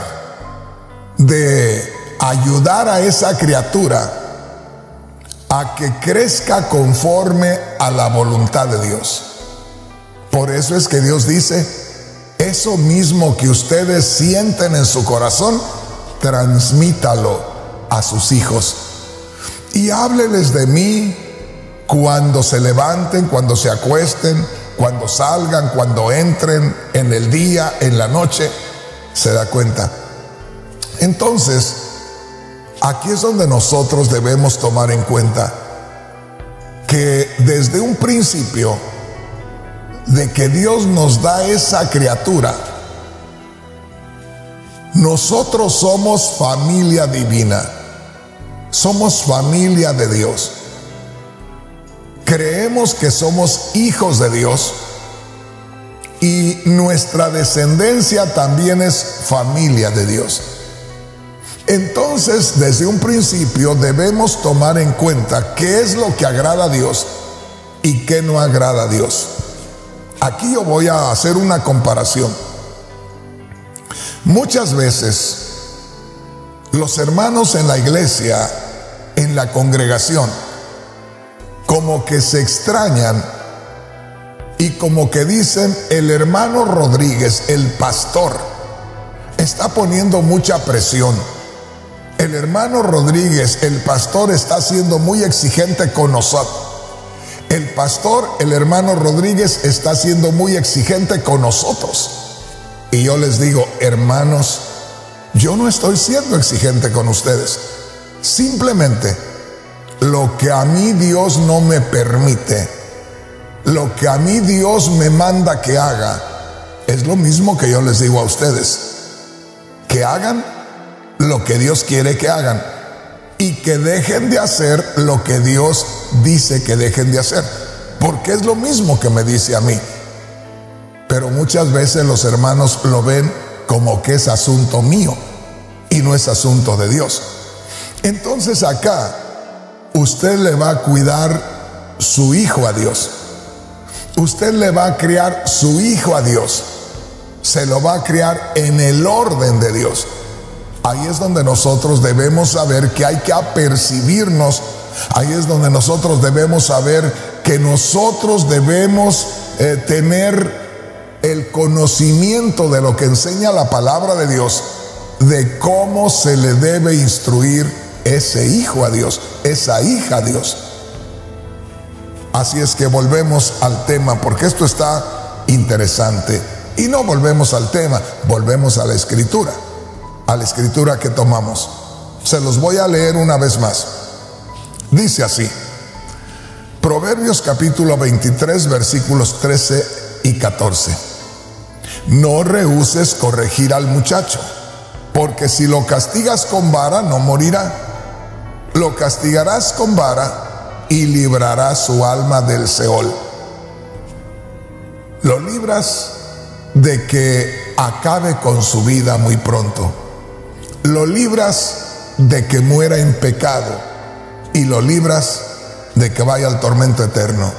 S2: de ayudar a esa criatura a que crezca conforme a la voluntad de Dios. Por eso es que Dios dice: eso mismo que ustedes sienten en su corazón, transmítalo a sus hijos. Y hábleles de mí cuando se levanten, cuando se acuesten, cuando salgan, cuando entren, en el día, en la noche. ¿Se da cuenta? Entonces, aquí es donde nosotros debemos tomar en cuenta que desde un principio de que Dios nos da esa criatura, nosotros somos familia divina, somos familia de Dios. Creemos que somos hijos de Dios y nuestra descendencia también es familia de Dios. Entonces, desde un principio debemos tomar en cuenta qué es lo que agrada a Dios y qué no agrada a Dios. Aquí yo voy a hacer una comparación. Muchas veces los hermanos en la iglesia, en la congregación, como que se extrañan y como que dicen: el hermano Rodríguez, el pastor, está poniendo mucha presión. El hermano Rodríguez, el pastor, está siendo muy exigente con nosotros. El pastor, el hermano Rodríguez, está siendo muy exigente con nosotros. Y yo les digo: hermanos, yo no estoy siendo exigente con ustedes. Simplemente lo que a mí Dios no me permite, lo que a mí Dios me manda que haga, es lo mismo que yo les digo a ustedes: que hagan lo que Dios quiere que hagan y que dejen de hacer lo que Dios dice que dejen de hacer, porque es lo mismo que me dice a mí. Pero muchas veces los hermanos lo ven como que es asunto mío y no es asunto de Dios. Entonces acá usted le va a cuidar su hijo a Dios. Usted le va a criar su hijo a Dios. Se lo va a criar en el orden de Dios. Ahí es donde nosotros debemos saber que hay que apercibirnos. Ahí es donde nosotros debemos saber que nosotros debemos eh, tener el conocimiento de lo que enseña la palabra de Dios, de cómo se le debe instruir ese hijo a Dios, esa hija a Dios. Así es que volvemos al tema, porque esto está interesante. Y no volvemos al tema, volvemos a la escritura, a la escritura que tomamos. Se los voy a leer una vez más. Dice así, Proverbios capítulo veintitrés, versículos trece y catorce. No rehúses corregir al muchacho, porque si lo castigas con vara no morirá. Lo castigarás con vara y librarás su alma del Seol. Lo libras de que acabe con su vida muy pronto. Lo libras de que muera en pecado y lo libras de que vaya al tormento eterno.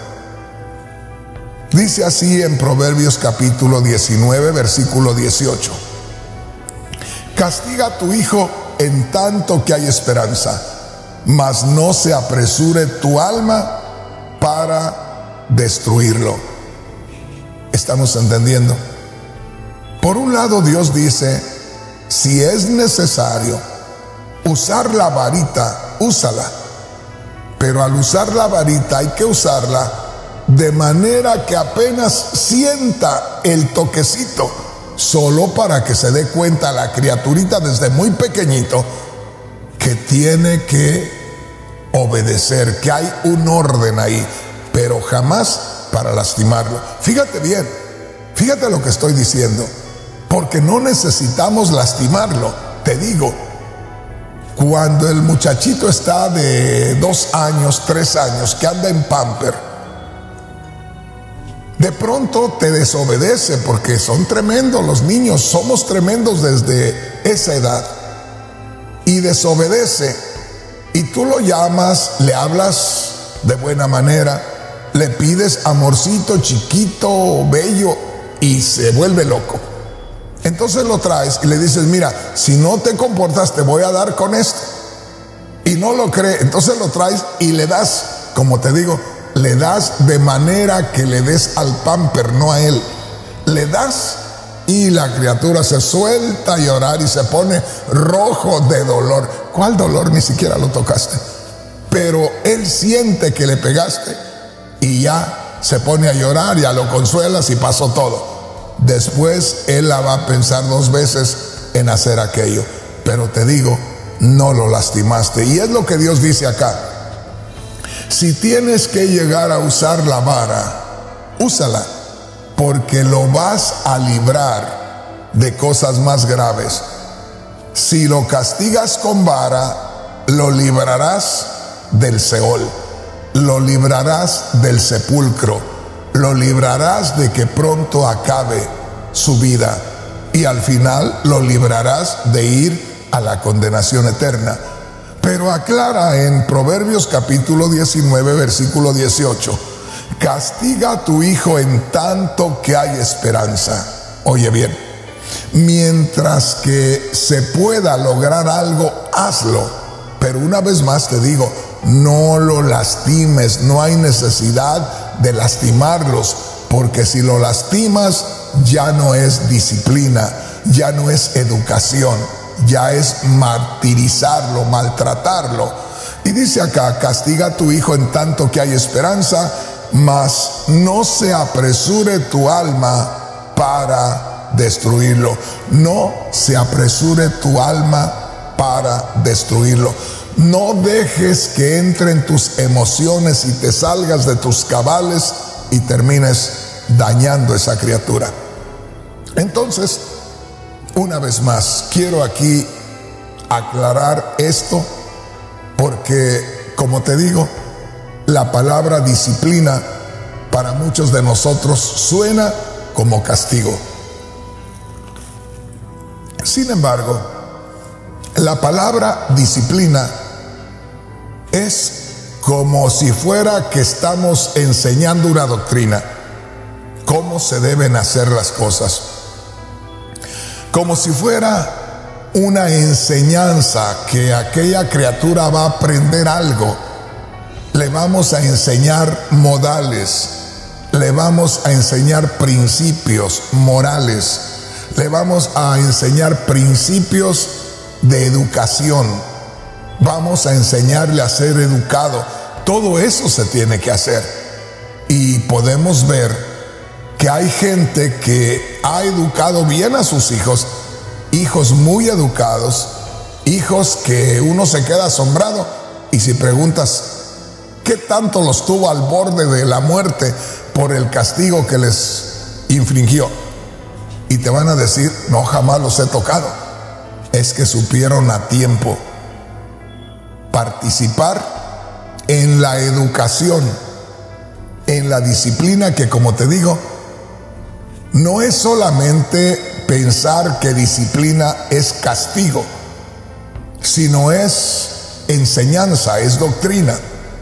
S2: Dice así en Proverbios capítulo diecinueve, versículo dieciocho. Castiga a tu hijo en tanto que hay esperanza, mas no se apresure tu alma para destruirlo. ¿Estamos entendiendo? Por un lado, Dios dice, si es necesario usar la varita, úsala. Pero al usar la varita hay que usarla de manera que apenas sienta el toquecito, solo para que se dé cuenta la criaturita desde muy pequeñito que tiene que obedecer, que hay un orden ahí, pero jamás para lastimarlo. Fíjate bien, fíjate lo que estoy diciendo, porque no necesitamos lastimarlo. Te digo, cuando el muchachito está de dos años, tres años, que anda en pamper, de pronto te desobedece, porque son tremendos los niños, somos tremendos desde esa edad, y desobedece, y tú lo llamas, le hablas de buena manera, le pides amorcito, chiquito, bello, y se vuelve loco. Entonces lo traes y le dices, mira, si no te comportas te voy a dar con esto. Y no lo cree, entonces lo traes y le das, como te digo, le das de manera que le des al pamper, no a él. Le das y la criatura se suelta a llorar y se pone rojo de dolor. ¿Cuál dolor? Ni siquiera lo tocaste. Pero él siente que le pegaste y ya se pone a llorar, ya lo consuelas y pasó todo. Después él la va a pensar dos veces en hacer aquello. Pero te digo, no lo lastimaste. Y es lo que Dios dice acá. Si tienes que llegar a usar la vara, úsala, porque lo vas a librar de cosas más graves. Si lo castigas con vara, lo librarás del Seol, lo librarás del sepulcro, lo librarás de que pronto acabe su vida y al final lo librarás de ir a la condenación eterna. Pero aclara en Proverbios capítulo diecinueve, versículo dieciocho, castiga a tu hijo en tanto que hay esperanza. Oye bien, mientras que se pueda lograr algo, hazlo. Pero una vez más te digo, no lo lastimes, no hay necesidad de lastimarlos, porque si lo lastimas ya no es disciplina, ya no es educación, ya es martirizarlo, maltratarlo. Y dice acá, castiga a tu hijo en tanto que hay esperanza, mas no se apresure tu alma para destruirlo. No se apresure tu alma para destruirlo. No dejes que entren tus emociones y te salgas de tus cabales y termines dañando a esa criatura. Entonces, una vez más, quiero aquí aclarar esto, porque, como te digo, la palabra disciplina para muchos de nosotros suena como castigo. Sin embargo, la palabra disciplina es como si fuera que estamos enseñando una doctrina, cómo se deben hacer las cosas, como si fuera una enseñanza que aquella criatura va a aprender algo. Le vamos a enseñar modales, le vamos a enseñar principios morales, le vamos a enseñar principios de educación, vamos a enseñarle a ser educado. Todo eso se tiene que hacer. Y podemos ver que hay gente que ha educado bien a sus hijos, hijos muy educados, hijos que uno se queda asombrado, y si preguntas qué tanto los tuvo al borde de la muerte por el castigo que les infringió, y te van a decir, no, jamás los he tocado. Es que supieron a tiempo participar en la educación, en la disciplina, que, como te digo, no es solamente pensar que disciplina es castigo, sino es enseñanza, es doctrina,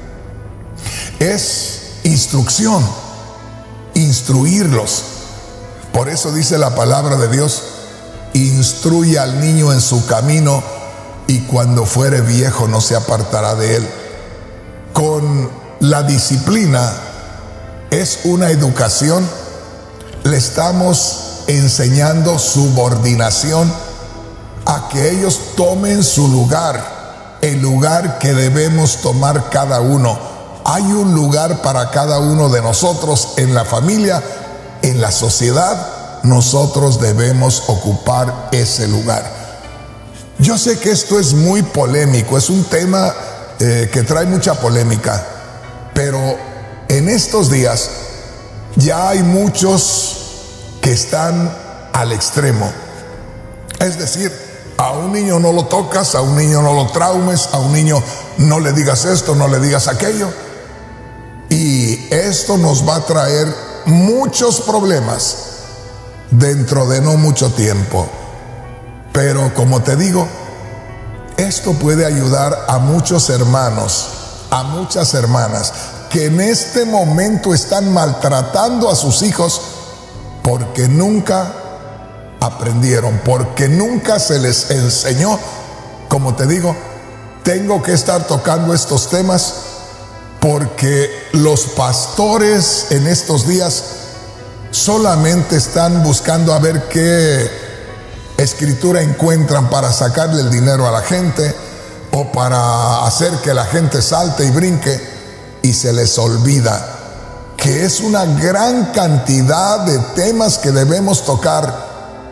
S2: es instrucción, instruirlos. Por eso dice la palabra de Dios, instruye al niño en su camino, y cuando fuere viejo no se apartará de él. Con la disciplina es una educación, le estamos enseñando subordinación, a que ellos tomen su lugar, el lugar que debemos tomar cada uno. Hay un lugar para cada uno de nosotros en la familia, en la sociedad. Nosotros debemos ocupar ese lugar. Yo sé que esto es muy polémico, es un tema eh, que trae mucha polémica, pero en estos días ya hay muchos que están al extremo. Es decir, a un niño no lo tocas, a un niño no lo traumes, a un niño no le digas esto, no le digas aquello. Y esto nos va a traer muchos problemas dentro de no mucho tiempo. Pero como te digo, esto puede ayudar a muchos hermanos, a muchas hermanas que en este momento están maltratando a sus hijos porque nunca aprendieron, porque nunca se les enseñó. Como te digo, tengo que estar tocando estos temas porque los pastores en estos días solamente están buscando a ver qué escritura encuentran para sacarle el dinero a la gente o para hacer que la gente salte y brinque, y se les olvida que es una gran cantidad de temas que debemos tocar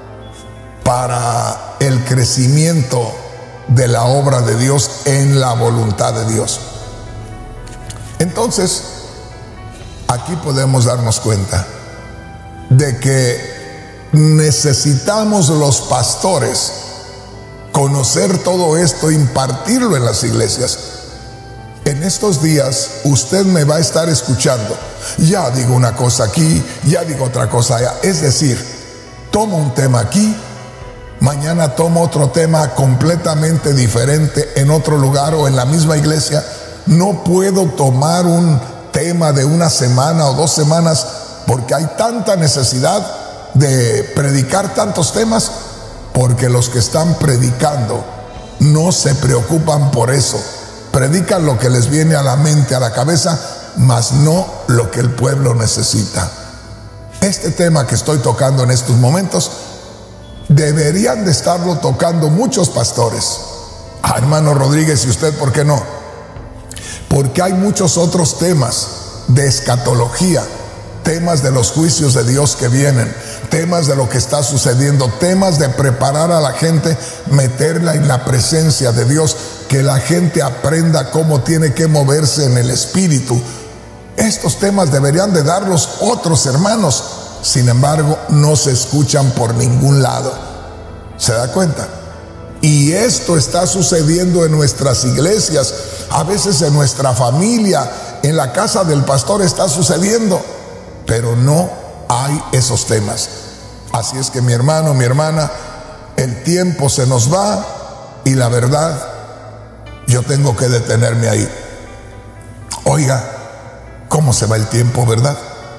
S2: para el crecimiento de la obra de Dios en la voluntad de Dios. Entonces, aquí podemos darnos cuenta de que necesitamos los pastores conocer todo esto, impartirlo en las iglesias. En estos días usted me va a estar escuchando. Ya digo una cosa aquí, ya digo otra cosa allá. Es decir, tomo un tema aquí, mañana tomo otro tema completamente diferente en otro lugar o en la misma iglesia. No puedo tomar un tema de una semana o dos semanas porque hay tanta necesidad de predicar tantos temas, porque los que están predicando no se preocupan por eso. Predican lo que les viene a la mente, a la cabeza, mas no lo que el pueblo necesita. Este tema que estoy tocando en estos momentos deberían de estarlo tocando muchos pastores. Ah, hermano Rodríguez, ¿y usted por qué no? Porque hay muchos otros temas de escatología, temas de los juicios de Dios que vienen, temas de lo que está sucediendo, temas de preparar a la gente, meterla en la presencia de Dios, que la gente aprenda cómo tiene que moverse en el Espíritu. Estos temas deberían de darlos otros hermanos, sin embargo no se escuchan por ningún lado. ¿Se da cuenta? Y esto está sucediendo en nuestras iglesias, a veces en nuestra familia, en la casa del pastor está sucediendo, pero no hay esos temas. Así es que mi hermano, mi hermana, el tiempo se nos va y la verdad, yo tengo que detenerme ahí. Oiga, ¿cómo se va el tiempo, verdad?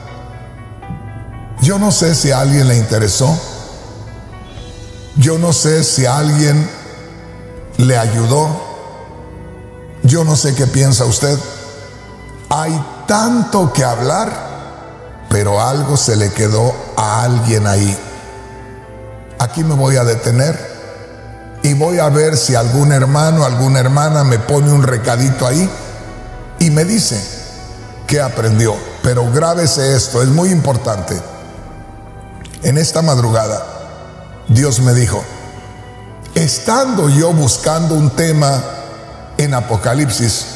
S2: Yo no sé si a alguien le interesó. Yo no sé si a alguien le ayudó. Yo no sé qué piensa usted. Hay tanto que hablar, pero algo se le quedó a alguien ahí. Aquí me voy a detener y voy a ver si algún hermano, alguna hermana me pone un recadito ahí y me dice qué aprendió. Pero grábese esto, es muy importante. En esta madrugada, Dios me dijo, estando yo buscando un tema en Apocalipsis,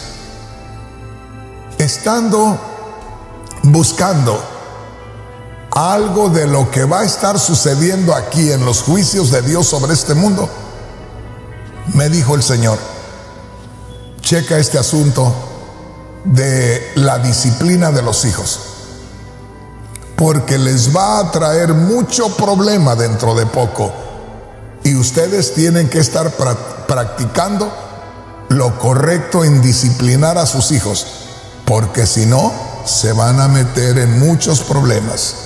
S2: estando buscando algo de lo que va a estar sucediendo aquí en los juicios de Dios sobre este mundo, me dijo el Señor, checa este asunto de la disciplina de los hijos, porque les va a traer mucho problema dentro de poco, y ustedes tienen que estar pra- practicando lo correcto en disciplinar a sus hijos, porque si no, se van a meter en muchos problemas.